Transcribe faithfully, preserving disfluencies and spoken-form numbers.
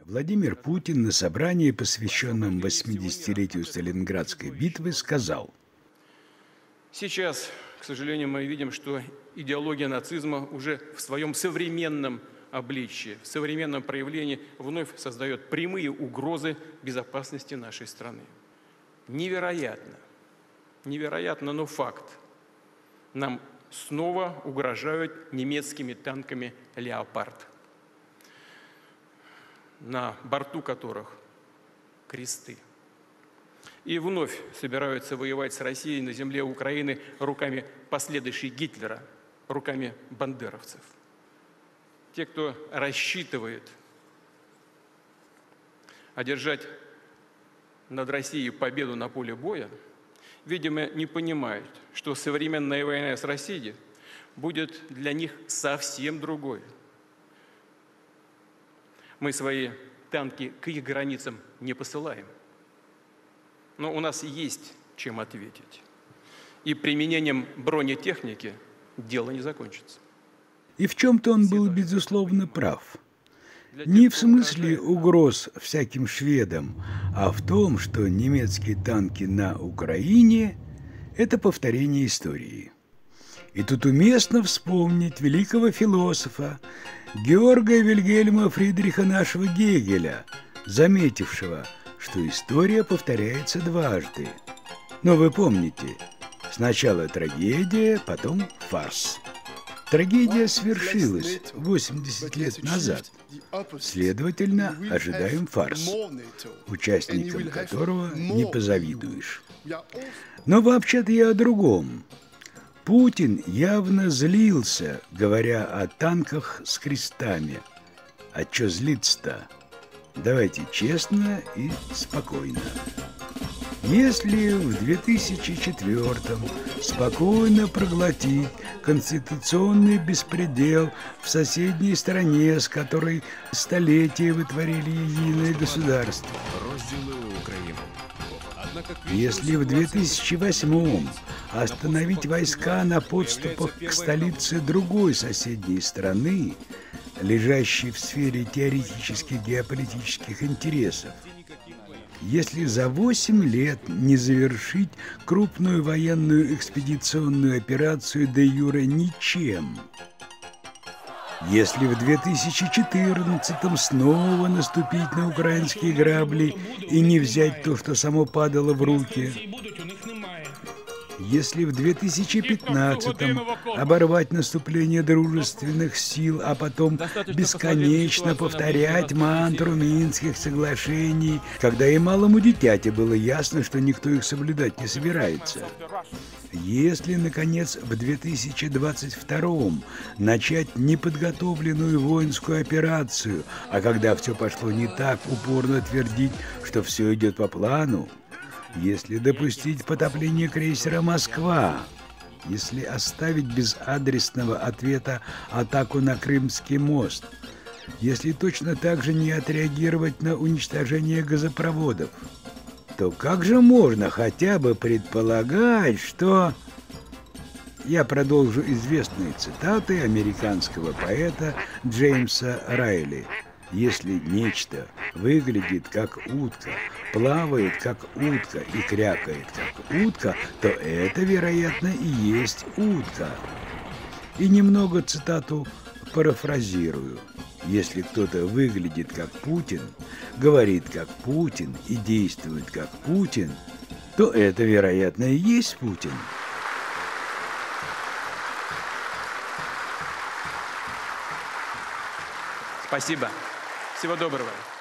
Владимир Путин на собрании, посвященном восьмидесятилетию Сталинградской битвы, сказал: «Сейчас, к сожалению, мы видим, что идеология нацизма уже в своем современном обличии, в современном проявлении вновь создает прямые угрозы безопасности нашей страны. Невероятно, невероятно, но факт. Нам снова угрожают немецкими танками «Леопард», на борту которых кресты. И вновь собираются воевать с Россией на земле Украины руками последующей Гитлера, руками бандеровцев. Те, кто рассчитывает одержать над Россией победу на поле боя, видимо, не понимают, что современная война с Россией будет для них совсем другой. Мы свои танки к их границам не посылаем, но у нас есть чем ответить. И применением бронетехники дело не закончится. И в чем-то он был, безусловно, прав. Не в смысле угроз всяким шведам, а в том, что немецкие танки на Украине – это повторение истории. И тут уместно вспомнить великого философа Георга Вильгельма Фридриха нашего Гегеля, заметившего, что история повторяется дважды. Но вы помните, сначала трагедия, потом фарс. Трагедия свершилась восемьдесят лет назад. Следовательно, ожидаем фарс, участникам которого не позавидуешь. Но вообще-то я о другом. Путин явно злился, говоря о танках с крестами. А чё злиться-то? Давайте честно и спокойно. Если в две тысячи четвёртом спокойно проглотить конституционный беспредел в соседней стране, с которой столетия вытворили единое государство, если в две тысячи восьмом остановить войска на подступах к столице другой соседней страны, лежащей в сфере теоретических геополитических интересов, если за восемь лет не завершить крупную военную экспедиционную операцию де юре ничем, если в две тысячи четырнадцатом снова наступить на украинские грабли и не взять то, что само падало в руки, если в две тысячи пятнадцатом оборвать наступление дружественных сил, а потом бесконечно повторять мантру Минских соглашений, когда и малому дитяти было ясно, что никто их соблюдать не собирается. Если, наконец, в две тысячи двадцать втором начать неподготовленную воинскую операцию, а когда все пошло не так, упорно твердить, что все идет по плану, если допустить потопление крейсера «Москва», если оставить без адресного ответа атаку на Крымский мост, если точно так же не отреагировать на уничтожение газопроводов, то как же можно хотя бы предполагать, что... Я продолжу известные цитаты американского поэта Джеймса Райли. Если нечто выглядит как утка, плавает как утка и крякает как утка, то это, вероятно, и есть утка. И немного цитату парафразирую. Если кто-то выглядит как Путин, говорит как Путин и действует как Путин, то это, вероятно, и есть Путин. Спасибо. Всего доброго.